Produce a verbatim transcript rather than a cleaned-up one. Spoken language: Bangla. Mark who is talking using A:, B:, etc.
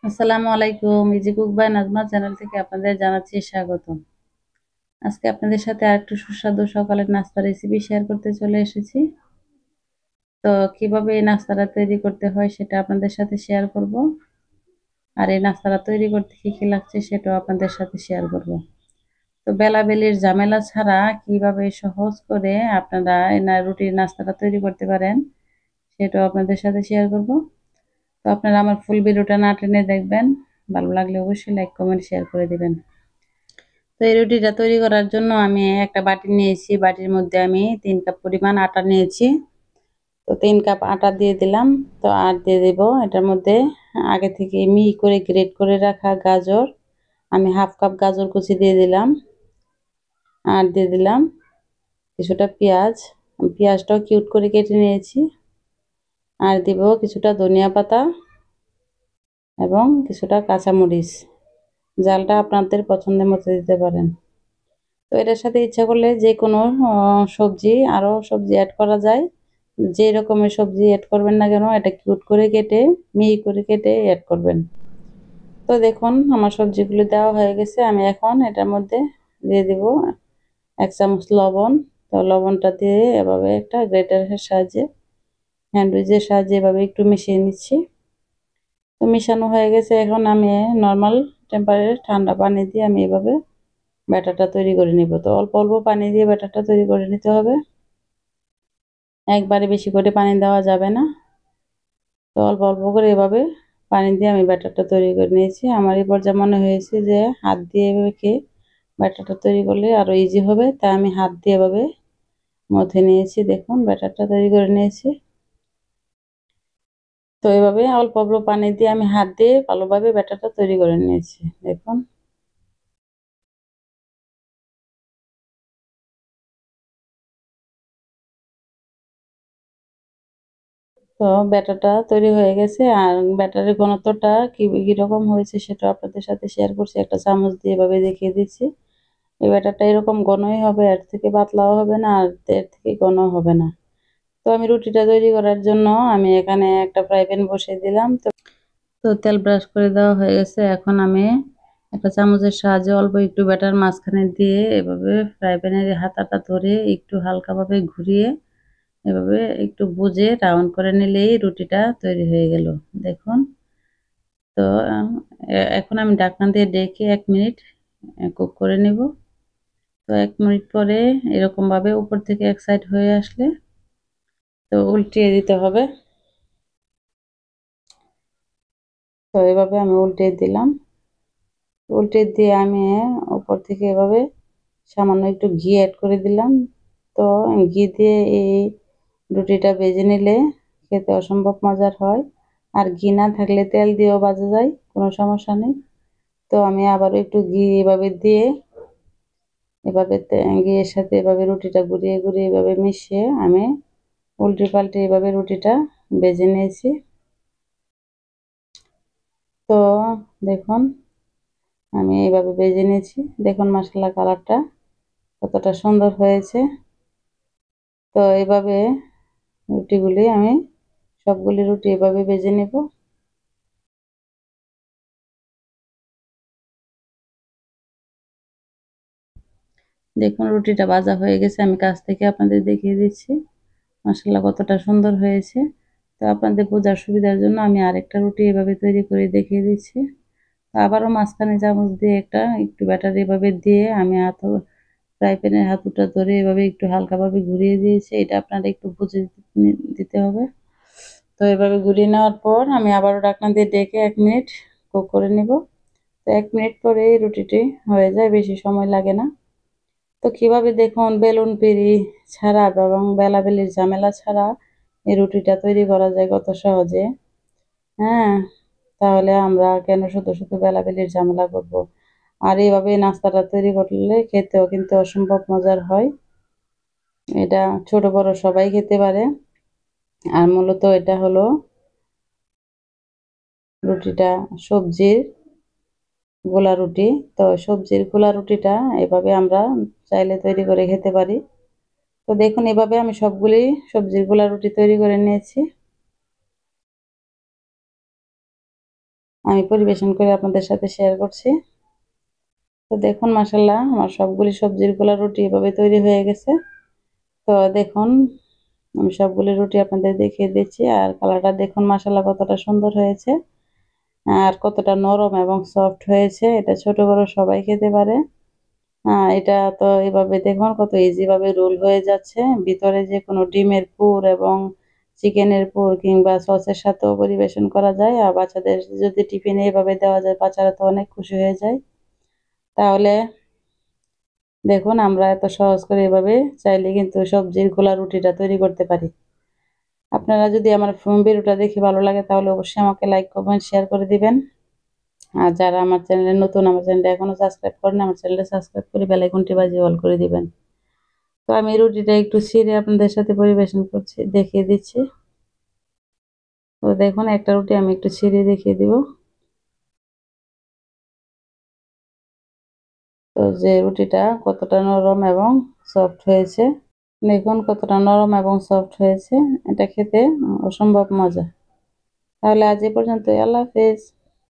A: আসসালামু আলাইকুম। Easy cook by Nazma channel থেকে আপনাদের জানাচ্ছি স্বাগতম। আজকে আপনাদের সাথে আরেকটু সুস্বাদু সকালের নাস্তা রেসিপি শেয়ার করতে চলে এসেছি। তো কিভাবে এই নাস্তাটা তৈরি করতে হয় সেটা আপনাদের সাথে শেয়ার করব। আর এই নাস্তাটা তৈরি করতে কী কী লাগছে সেটাও আপনাদের সাথে শেয়ার করব। তো বেলাবেলির ঝামেলা ছাড়া কিভাবে সহজ করে আপনারা এই না রুটির নাস্তাটা তৈরি করতে পারেন সেটাও আপনাদের সাথে শেয়ার করব। তো আপনারা আমার ফুল ভিডিওটা না টেনে দেখবেন। ভালো লাগলে অবশ্যই লাইক কমেন্ট শেয়ার করে দিবেন। তো এই রুটিটা তৈরি করার জন্য আমি একটা বাটি নিয়েছি। বাটির মধ্যে আমি তিন কাপ পরিমাণ আটা নিয়েছি। তো তিন কাপ আটা দিয়ে দিলাম। তো আর দিয়ে দেব এটার মধ্যে আগে থেকে মিহি করে গ্রেট করে রাখা গাজর। আমি হাফ কাপ গাজর কুচি দিয়ে দিলাম। আর দিয়ে দিলাম কিছুটা পেঁয়াজ। পেঁয়াজটাও কিউট করে কেটে নিয়েছি। আর দিব কিছুটা ধনিয়া পাতা এবং কিছুটা কাঁচামরিচ। জালটা আপনাদের পছন্দের মতো দিতে পারেন। তো এটার সাথে ইচ্ছা করলে যে কোনো সবজি আরও সবজি অ্যাড করা যায়। যে রকমের সবজি অ্যাড করবেন না কেন এটা কিউট করে কেটে মিহি করে কেটে অ্যাড করবেন। তো দেখুন আমার সবজিগুলো দেওয়া হয়ে গেছে। আমি এখন এটার মধ্যে দিয়ে দিব এক চামচ লবণ। তো লবণটা দিয়ে এভাবে একটা গ্রেটারের সাহায্যে হ্যান্ড উইচের সাহায্যে এভাবে একটু মিশিয়ে নিচ্ছি। তো মিশানো হয়ে গেছে। এখন আমি নর্মাল টেম্পারেচারে ঠান্ডা পানি দিয়ে আমি এভাবে ব্যাটারটা তৈরি করে নিব। তো অল্প অল্প পানি দিয়ে ব্যাটারটা তৈরি করে নিতে হবে। একবারে বেশি করে পানি দেওয়া যাবে না। তো অল্প অল্প করে এভাবে পানি দিয়ে আমি ব্যাটারটা তৈরি করে নিয়েছি। আমার এই পর্যায়ে মনে হয়েছে যে হাত দিয়ে এভাবে ব্যাটারটা তৈরি করলে আরও ইজি হবে, তাই আমি হাত দিয়ে এভাবে মথে নিয়েছি। দেখুন ব্যাটারটা তৈরি করে নিয়েছি। তো এভাবে অল্প অল্প পানি দিয়ে আমি হাত দিয়ে ভালোভাবে ব্যাটারটা তৈরি করে নিয়েছি। দেখুন তো ব্যাটারটা তৈরি হয়ে গেছে। আর ব্যাটারের ঘনত্বটা কি কীরকম হয়েছে সেটা আপনাদের সাথে শেয়ার করছি। একটা চামচ দিয়ে এভাবে দেখিয়ে দিচ্ছি। এই ব্যাটারটা এরকম ঘনই হবে, এর থেকে পাতলাও হবে না আর এর থেকে ঘনও হবে না। তো আমি রুটিটা তৈরি করার জন্য আমি এখানে একটা ফ্রাই প্যান বসিয়ে দিলাম। তো তো তেল ব্রাশ করে দেওয়া হয়ে গেছে। এখন আমি একটা চামচের সাহায্যে অল্প একটু ব্যাটার মাঝখানে দিয়ে এভাবে ফ্রাই প্যানের হাতাটা ধরে একটু হালকাভাবে ঘুরিয়ে এভাবে একটু বুঝে রাউন্ড করে নিলেই রুটিটা তৈরি হয়ে গেল। দেখুন তো এখন আমি ঢাকনা দিয়ে ডেকে এক মিনিট কুক করে নেব। তো এক মিনিট পরে এরকমভাবে উপর থেকে এক সাইড হয়ে আসলে তো উল্টিয়ে দিতে হবে। তো এভাবে আমি উল্টিয়ে দিলাম। উল্টে দিয়ে আমি উপর থেকে এভাবে সামান্য একটু ঘি অ্যাড করে দিলাম। তো ঘি দিয়ে এই রুটিটা ভেজে নিলে খেতে অসম্ভব মজার হয়। আর ঘি না থাকলে তেল দিয়েও ভাজা যায়, কোনো সমস্যা নেই। তো আমি আবারও একটু ঘি এভাবে দিয়ে এভাবে ঘিয়ের সাথে এভাবে রুটিটা ঘুরিয়ে ঘুরিয়ে এভাবে মিশিয়ে আমি উল্টে পাল্টে এভাবে রুটিটা ভেজে নিয়েছি। তো দেখুন আমি এইভাবে ভেজে নিয়েছি। দেখুন মাশাআল্লাহ কালারটা কতটা সুন্দর হয়েছে। তো এভাবে রুটিগুলি আমি সবগুলি রুটি এভাবে ভেজে নেব। দেখুন রুটিটা ভাজা হয়ে গেছে। আমি কাছ থেকে আপনাদের দেখিয়ে দিচ্ছি মাশাআল্লাহ কতটা সুন্দর হয়েছে। তো আপনাদের বোঝার সুবিধার জন্য আমি আরেকটা রুটি এভাবে তৈরি করে দেখিয়ে দিচ্ছি। তো আবারও মাঝখানে চামচ দিয়ে একটা একটু ব্যাটার এভাবে দিয়ে আমি হাত ফ্রাই প্যানের হাতুটা ধরে এভাবে একটু হালকাভাবে ঘুরিয়ে দিয়েছি। এটা আপনারা একটু বুঝে দিতে হবে। তো এভাবে ঘুরিয়ে নেওয়ার পর আমি আবারও ঢাকনা দিয়ে ডেকে এক মিনিট কুক করে নেব। তো এক মিনিট পরে রুটিটি হয়ে যায়, বেশি সময় লাগে না। তো কীভাবে দেখুন বেলুন পিঁড়ি ছাড়া এবং বেলাবেলির ঝামেলা ছাড়া এই রুটিটা তৈরি করা যায় কত সহজে। হ্যাঁ, তাহলে আমরা কেন শুধু শুধু বেলাবেলির ঝামেলা করব। আর এইভাবে নাস্তাটা তৈরি করলে খেতেও কিন্তু অসম্ভব মজার হয়। এটা ছোট বড় সবাই খেতে পারে। আর মূলত এটা হলো রুটিটা সবজির গোলা রুটি। তো সবজির গোলা রুটিটা এভাবে আমরা চাইলে তৈরি করে খেতে পারি। তো দেখুন এভাবে আমি সবগুলি সবজির গোলা রুটি তৈরি করে নিয়েছি। আমি পরিবেশন করে আপনাদের সাথে শেয়ার করছি। তো দেখুন মাশাআল্লাহ আমার সবগুলি সবজির গুলা রুটি এভাবে তৈরি হয়ে গেছে। তো দেখুন আমি সবগুলি রুটি আপনাদের দেখিয়ে দিচ্ছি আর কালারটা দেখুন মাশাআল্লাহ কতটা সুন্দর হয়েছে আর কতটা নরম এবং সফট হয়েছে। এটা ছোট বড় সবাই খেতে পারে। হ্যাঁ, এটা তো এভাবে দেখুন কত ইজি ভাবে রোল হয়ে যাচ্ছে। ভিতরে যে কোনো ডিমের পুর এবং চিকেনের পুর কিংবা সসের সাথেও পরিবেশন করা যায়। আর বাচ্চাদের যদি টিফিনে এভাবে দেওয়া যায় বাচ্চারা তো অনেক খুশি হয়ে যায়। তাহলে দেখুন আমরা এত সহজ করে এভাবে চাইলে কিন্তু সবজির গোলা রুটিটা তৈরি করতে পারি। আপনারা যদি আমার ভিডিওটা দেখে ভালো লাগে তাহলে অবশ্যই আমাকে লাইক কমেন্ট শেয়ার করে দিবেন। আর যারা আমার চ্যানেলে নতুন আমার চ্যানেলটা এখনো সাবস্ক্রাইব করেন আমার চ্যানেলটা সাবস্ক্রাইব করে বেল আইকনটি বাজিয়ে অল করে দিবেন। তো আমি রুটিটা একটু ছিঁড়ে আপনাদের সাথে পরিবেশন করছি দেখিয়ে দিচ্ছি। তো দেখুন একটা রুটি আমি একটু ছিঁড়ে দেখিয়ে দিব। তো যে রুটিটা কতটা নরম এবং সফট হয়েছে দেখুন কতটা নরম এবং সফট হয়েছে। এটা খেতে অসম্ভব মজা। তাহলে আজ এ পর্যন্তই। আল্লাহ হাফেজ।